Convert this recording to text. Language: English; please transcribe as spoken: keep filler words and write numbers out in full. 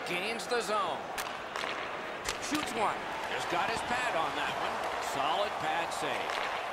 Gains the zone. Shoots one. Just got his pad on that one. Solid pad save.